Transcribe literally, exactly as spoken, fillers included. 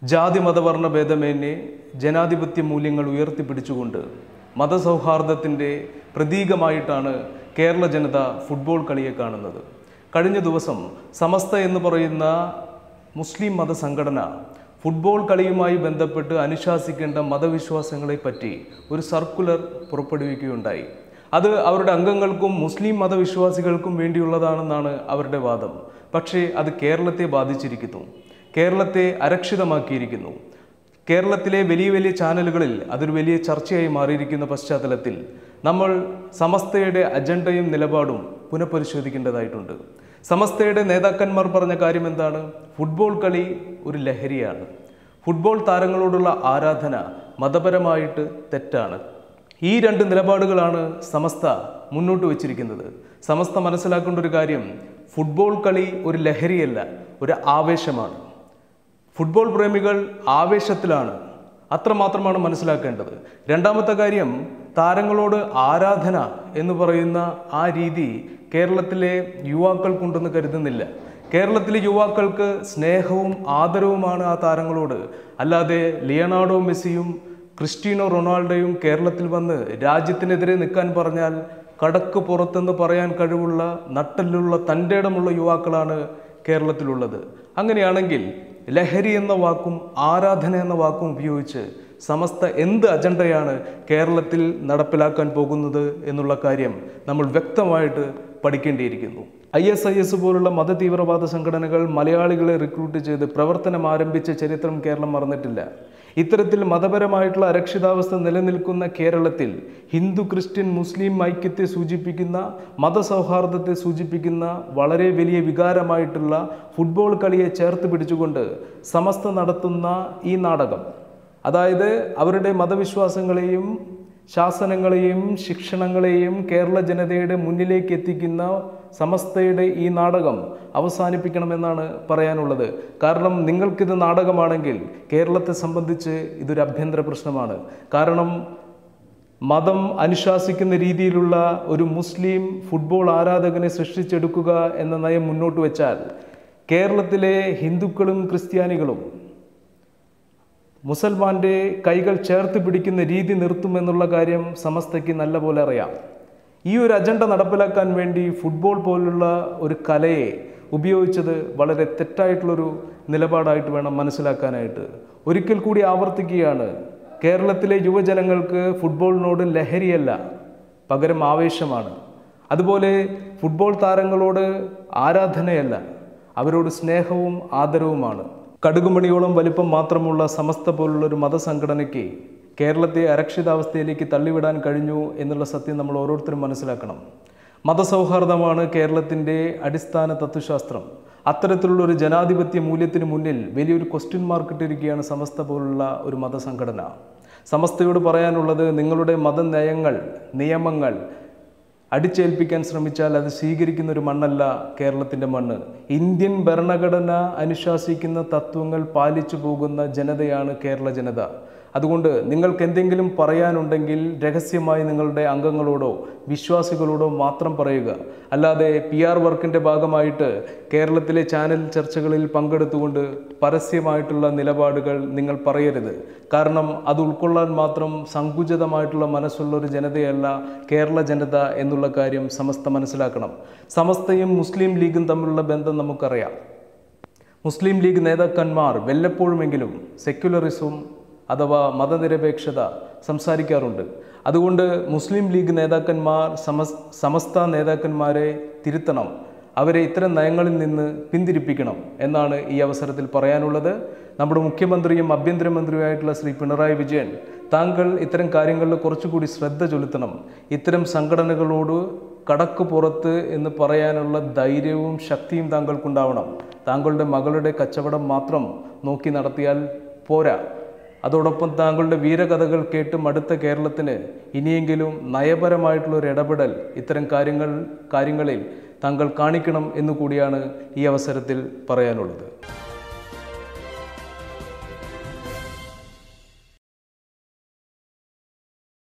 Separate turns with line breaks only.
ജാതി മതവർണ്ണ ഭേദമേന്യേ ജനാധിപത്യ മൂല്യങ്ങൾ ഉയർത്തിപ്പിടിച്ചുകൊണ്ട് മതസൗഹാർദ്ദത്തിൻ്റെ പ്രതീകമായിട്ടാണ് കേരള ജനത ഫുട്ബോൾ കളിയെ കാണുന്നത്. കഴിഞ്ഞ ദിവസം സമസ്ത എന്ന് പറയുന്ന മുസ്ലിം മതസംഘടന ഫുട്ബോൾ കളിയുമായി ബന്ധപ്പെട്ട് അനുശാസിക്കേണ്ട മതവിശ്വാസങ്ങളെപ്പറ്റി ഒരു സർക്കുലർ പുറപ്പെടുവിക്കുകയുണ്ടായി. അത് അവരുടെ അംഗങ്ങൾക്കും മുസ്ലിം മതവിശ്വാസികൾക്കും വേണ്ടിയുള്ളതാണെന്നാണ് അവരുടെ വാദം. പക്ഷേ അത് കേരളത്തെ ബാധിച്ചിരിക്കുന്നു, കേരളത്തെ അരക്ഷിതമാക്കിയിരിക്കുന്നു. കേരളത്തിലെ വലിയ വലിയ ചാനലുകളിൽ അതൊരു വലിയ ചർച്ചയായി മാറിയിരിക്കുന്ന പശ്ചാത്തലത്തിൽ നമ്മൾ സമസ്തയുടെ അജണ്ടയും നിലപാടും പുനഃപരിശോധിക്കേണ്ടതായിട്ടുണ്ട്. സമസ്തയുടെ നേതാക്കന്മാർ പറഞ്ഞ കാര്യം എന്താണ്? ഫുട്ബോൾ കളി ഒരു ലഹരിയാണ്. ഫുട്ബോൾ താരങ്ങളോടുള്ള ആരാധന മതപരമായിട്ട് തെറ്റാണ്. ഈ രണ്ട് നിലപാടുകളാണ് സമസ്ത മുന്നോട്ട് വച്ചിരിക്കുന്നത്. സമസ്ത മനസ്സിലാക്കേണ്ട ഒരു കാര്യം, ഫുട്ബോൾ കളി ഒരു ലഹരിയല്ല, ഒരു ആവേശമാണ്. ഫുട്ബോൾ പ്രേമികൾ ആവേശത്തിലാണ്, അത്രമാത്രമാണ് മനസ്സിലാക്കേണ്ടത്. രണ്ടാമത്തെ കാര്യം, താരങ്ങളോട് ആരാധന എന്ന് പറയുന്ന ആ രീതി കേരളത്തിലെ യുവാക്കൾക്കുണ്ടെന്ന് കരുതുന്നില്ല. കേരളത്തിലെ യുവാക്കൾക്ക് സ്നേഹവും ആദരവുമാണ് ആ താരങ്ങളോട്. അല്ലാതെ ലിയനാർഡോ മെസ്സിയും ക്രിസ്റ്റ്യാനോ റൊണാൾഡോയും കേരളത്തിൽ വന്ന് രാജ്യത്തിനെതിരെ നിൽക്കാൻ പറഞ്ഞാൽ കടക്ക് പുറത്തെന്ന് പറയാൻ കഴിവുള്ള നട്ടലുള്ള തൻ്റെ ഇടമുള്ള യുവാക്കളാണ് കേരളത്തിലുള്ളത്. അങ്ങനെയാണെങ്കിൽ ലഹരി എന്ന വാക്കും ആരാധന എന്ന വാക്കും ഉപയോഗിച്ച് സമസ്ത എന്ത് അജണ്ടയാണ് കേരളത്തിൽ നടപ്പിലാക്കാൻ പോകുന്നത് എന്നുള്ള കാര്യം നമ്മൾ വ്യക്തമായിട്ട് പഠിക്കേണ്ടിയിരിക്കുന്നു. ഐ എസ് ഐ എസ് പോലുള്ള മതതീവ്രവാദ സംഘടനകൾ മലയാളികളെ റിക്രൂട്ട് ചെയ്ത് പ്രവർത്തനം ആരംഭിച്ച ചരിത്രം കേരളം മറന്നിട്ടില്ല. ഇത്തരത്തിൽ മതപരമായിട്ടുള്ള അരക്ഷിതാവസ്ഥ നിലനിൽക്കുന്ന കേരളത്തിൽ ഹിന്ദു ക്രിസ്ത്യൻ മുസ്ലിം ഐക്യത്തെ സൂചിപ്പിക്കുന്ന, മതസൗഹാർദ്ദത്തെ സൂചിപ്പിക്കുന്ന വളരെ വലിയ വികാരമായിട്ടുള്ള ഫുട്ബോൾ കളിയെ ചേർത്ത് പിടിച്ചുകൊണ്ട് സമസ്ത നടത്തുന്ന ഈ നാടകം, അതായത് അവരുടെ മതവിശ്വാസങ്ങളെയും ശാസനങ്ങളെയും ശിക്ഷണങ്ങളെയും കേരള ജനതയുടെ മുന്നിലേക്ക് എത്തിക്കുന്ന സമസ്തയുടെ ഈ നാടകം അവസാനിപ്പിക്കണമെന്നാണ് പറയാനുള്ളത്. കാരണം നിങ്ങൾക്കിത് നാടകമാണെങ്കിൽ കേരളത്തെ സംബന്ധിച്ച് ഇതൊരു ആഭ്യന്തര പ്രശ്നമാണ്. കാരണം മതം അനുശാസിക്കുന്ന രീതിയിലുള്ള ഒരു മുസ്ലിം ഫുട്ബോൾ ആരാധകനെ സൃഷ്ടിച്ചെടുക്കുക എന്ന നയം മുന്നോട്ട് വെച്ചാൽ കേരളത്തിലെ ഹിന്ദുക്കളും ക്രിസ്ത്യാനികളും മുസൽമാൻ്റെ കൈകൾ ചേർത്ത് പിടിക്കുന്ന രീതി നിർത്തുമെന്നുള്ള കാര്യം സമസ്തയ്ക്ക് നല്ല പോലെ അറിയാം. ഈ ഒരു അജണ്ട നടപ്പിലാക്കാൻ വേണ്ടി ഫുട്ബോൾ പോലുള്ള ഒരു കലയെ ഉപയോഗിച്ചത് വളരെ തെറ്റായിട്ടുള്ളൊരു നിലപാടായിട്ട് വേണം മനസ്സിലാക്കാനായിട്ട്. ഒരിക്കൽ കൂടി ആവർത്തിക്കുകയാണ്, കേരളത്തിലെ യുവജനങ്ങൾക്ക് ഫുട്ബോളിനോട് ലഹരിയല്ല, പകരം ആവേശമാണ്. അതുപോലെ ഫുട്ബോൾ താരങ്ങളോട് ആരാധനയല്ല, അവരോട് സ്നേഹവും ആദരവുമാണ്. കടുകുമണിയോളം വലിപ്പം മാത്രമുള്ള സമസ്ത പോലുള്ളൊരു മതസംഘടനയ്ക്ക് കേരളത്തെ അരക്ഷിതാവസ്ഥയിലേക്ക് തള്ളിവിടാൻ കഴിഞ്ഞു എന്നുള്ള സത്യം നമ്മൾ ഓരോരുത്തരും മനസ്സിലാക്കണം. മതസൗഹാർദ്ദമാണ് കേരളത്തിൻ്റെ അടിസ്ഥാന തത്വശാസ്ത്രം. അത്തരത്തിലുള്ളൊരു ജനാധിപത്യ മൂല്യത്തിന് മുന്നിൽ വലിയൊരു ക്വസ്റ്റ്യൻ മാർക്ക് ഇട്ടിരിക്കുകയാണ് സമസ്ത പോലുള്ള ഒരു മതസംഘടന. സമസ്തയോട് പറയാനുള്ളത്, നിങ്ങളുടെ മതനയങ്ങൾ നിയമങ്ങൾ അടിച്ചേൽപ്പിക്കാൻ ശ്രമിച്ചാൽ അത് സ്വീകരിക്കുന്ന ഒരു മണ്ണല്ല കേരളത്തിൻ്റെ മണ്ണ്. ഇന്ത്യൻ ഭരണഘടന അനുശാസിക്കുന്ന തത്വങ്ങൾ പാലിച്ചു പോകുന്ന ജനതയാണ് കേരള ജനത. അതുകൊണ്ട് നിങ്ങൾക്ക് എന്തെങ്കിലും പറയാനുണ്ടെങ്കിൽ രഹസ്യമായി നിങ്ങളുടെ അംഗങ്ങളോടോ വിശ്വാസികളോടോ മാത്രം പറയുക. അല്ലാതെ പി ആർ വർക്കിൻ്റെ ഭാഗമായിട്ട് കേരളത്തിലെ ചാനൽ ചർച്ചകളിൽ പങ്കെടുത്തുകൊണ്ട് പരസ്യമായിട്ടുള്ള നിലപാടുകൾ നിങ്ങൾ പറയരുത്. കാരണം അത് ഉൾക്കൊള്ളാൻ മാത്രം സങ്കുചിതമായിട്ടുള്ള മനസ്സുള്ള ഒരു ജനതയല്ല കേരള ജനത എന്നുള്ള കാര്യം സമസ്ത മനസ്സിലാക്കണം. സമസ്തയും മുസ്ലിം ലീഗും തമ്മിലുള്ള ബന്ധം നമുക്കറിയാം. മുസ്ലിം ലീഗ് നേതാക്കന്മാർ വല്ലപ്പോഴുമെങ്കിലും സെക്യുലറിസം അഥവാ മതനിരപേക്ഷത സംസാരിക്കാറുണ്ട്. അതുകൊണ്ട് മുസ്ലിം ലീഗ് നേതാക്കന്മാർ സമസ് സമസ്ത നേതാക്കന്മാരെ തിരുത്തണം, അവരെ ഇത്തരം നയങ്ങളിൽ നിന്ന് പിന്തിരിപ്പിക്കണം എന്നാണ് ഈ അവസരത്തിൽ പറയാനുള്ളത്. നമ്മുടെ മുഖ്യമന്ത്രിയും ആഭ്യന്തരമന്ത്രിയുമായിട്ടുള്ള ശ്രീ പിണറായി വിജയൻ, താങ്കൾ ഇത്തരം കാര്യങ്ങളിൽ കുറച്ചുകൂടി ശ്രദ്ധ ചെലുത്തണം. ഇത്തരം സംഘടനകളോട് കടക്ക് പുറത്ത് എന്ന് പറയാനുള്ള ധൈര്യവും ശക്തിയും താങ്കൾക്കുണ്ടാവണം. താങ്കളുടെ മകളുടെ കച്ചവടം മാത്രം നോക്കി നടത്തിയാൽ പോരാ. അതോടൊപ്പം താങ്കളുടെ വീരകഥകൾ കേട്ട് മടുത്ത കേരളത്തിന് ഇനിയെങ്കിലും നയപരമായിട്ടുള്ളൊരു ഇടപെടൽ ഇത്തരം കാര്യങ്ങൾ കാര്യങ്ങളിൽ താങ്കൾ കാണിക്കണം എന്നുകൂടിയാണ് ഈ അവസരത്തിൽ പറയാനുള്ളത്.